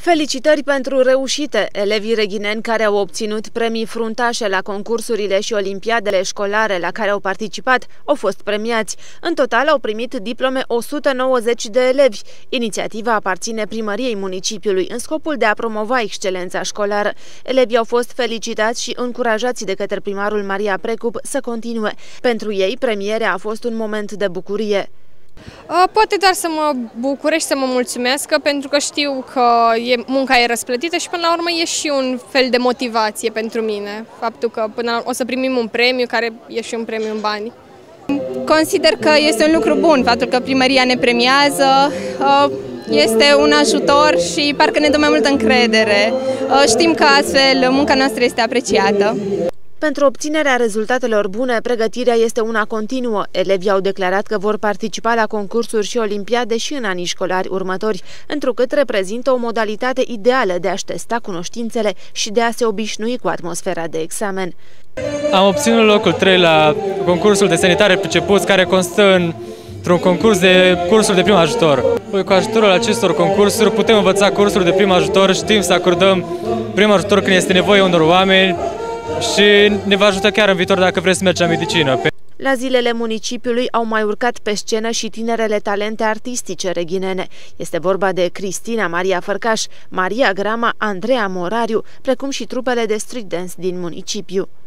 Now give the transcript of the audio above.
Felicitări pentru reușite! Elevii reghineni care au obținut premii fruntașe la concursurile și olimpiadele școlare la care au participat au fost premiați. În total au primit diplome 190 de elevi. Inițiativa aparține primăriei municipiului în scopul de a promova excelența școlară. Elevii au fost felicitați și încurajați de către primarul Maria Precup să continue. Pentru ei, premierea a fost un moment de bucurie. Poate doar să mă bucure și să mă mulțumesc, pentru că știu că munca e răsplătită și până la urmă e și un fel de motivație pentru mine. Faptul că până la urmă o să primim un premiu care e și un premiu în bani. Consider că este un lucru bun faptul că primăria ne premiază, este un ajutor și parcă ne dă mai multă încredere. Știm că astfel munca noastră este apreciată. Pentru obținerea rezultatelor bune, pregătirea este una continuă. Elevii au declarat că vor participa la concursuri și olimpiade și în anii școlari următori, întrucât reprezintă o modalitate ideală de a-și testa cunoștințele și de a se obișnui cu atmosfera de examen. Am obținut locul 3 la concursul de sanitare pricepuți, care constă într-un concurs de cursuri de prim ajutor. Cu ajutorul acestor concursuri putem învăța cursuri de prim ajutor, știm să acordăm prim ajutor când este nevoie unor oameni, și ne va ajuta chiar în viitor dacă vreți să mergem la medicină. La zilele municipiului au mai urcat pe scenă și tinerele talente artistice reghinene. Este vorba de Cristina Maria Fărcaș, Maria Grama, Andreea Morariu, precum și trupele de street dance din municipiu.